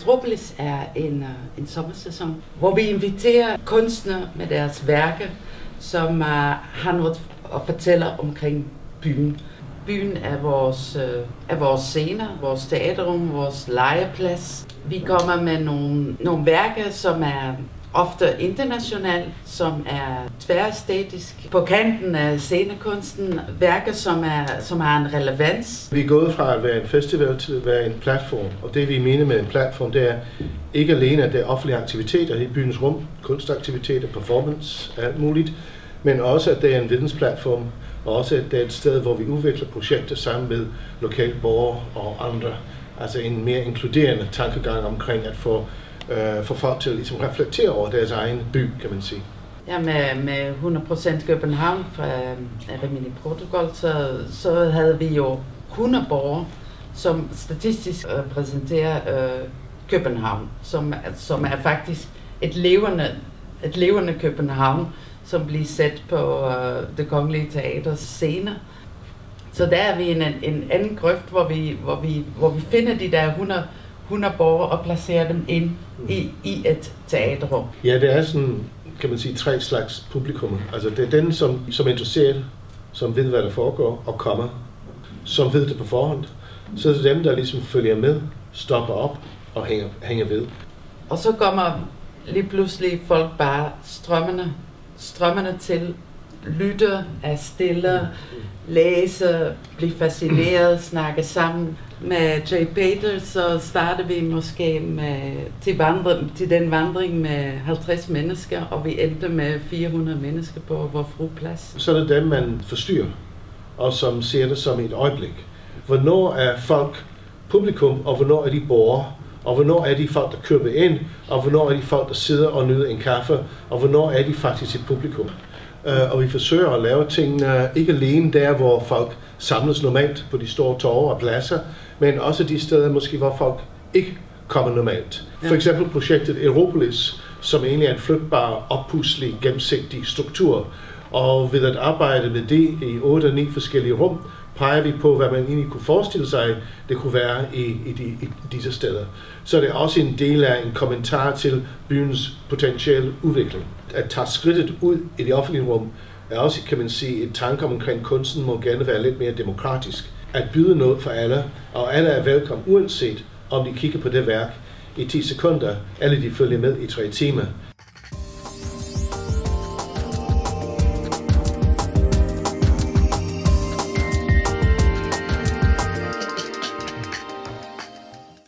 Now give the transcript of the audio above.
Metropolis er en sommersæson, hvor vi inviterer kunstnere med deres værker, som har noget at fortælle omkring byen. Byen er vores scener, vores teaterrum, vores legeplads. Vi kommer med nogle værker, som er ofte internationalt, som er tværæstetisk, på kanten af scenekunsten, værker, som har en relevans. Vi er gået fra at være en festival til at være en platform, og det vi mener med en platform, det er ikke alene, at det er offentlige aktiviteter i byens rum, kunstaktiviteter, performance, alt muligt, men også, at det er en vidensplatform, og også, at det er et sted, hvor vi udvikler projekter sammen med lokale borgere og andre. Altså en mere inkluderende tankegang omkring at få folk til at ligesom reflektere over deres egen by, kan man sige. Ja, med 100% København fra Rimini Portugal, så havde vi jo 100 borgere, som statistisk repræsenterer København, som er faktisk et levende København, som bliver set på Det Kongelige Teaters scener. Så der er vi en anden grøft, hvor vi finder de der 100 borgere og placerer dem ind i et teaterrum. Ja, det er sådan, kan man sige, 3 slags publikum. Altså det er den, som er interesseret, som ved, hvad der foregår og kommer, som ved det på forhånd. Så er det dem, der ligesom følger med, stopper op og hænger ved. Og så kommer lige pludselig folk bare strømmende til, lytter, er stille, læser, bliver fascineret, snakker sammen. Med Jay Peter, så starter vi måske til den vandring med 50 mennesker, og vi endte med 400 mennesker på Vor Frue Plads. Så er det dem, man forstyrrer, og som ser det som et øjeblik. Hvornår er folk publikum, og hvornår er de borgere? Og hvornår er de folk, der køber ind, og hvornår er de folk, der sidder og nyder en kaffe, og hvornår er de faktisk et publikum? Og vi forsøger at lave tingene ikke alene der, hvor folk samles normalt på de store torve og pladser, men også de steder, måske hvor folk ikke kommer normalt. For eksempel projektet Europolis, som egentlig er en flytbar, oppudselig, gennemsigtig struktur. Og ved at arbejde med det i 8 og 9 forskellige rum, peger vi på, hvad man egentlig kunne forestille sig, det kunne være i disse steder. Så det er også en del af en kommentar til byens potentielle udvikling. At tage skridtet ud i det offentlige rum er også, kan man sige, et tanke omkring kunsten må gerne være lidt mere demokratisk. At byde noget for alle, og alle er velkommen, uanset om de kigger på det værk i 10 sekunder, eller de følger med i 3 timer.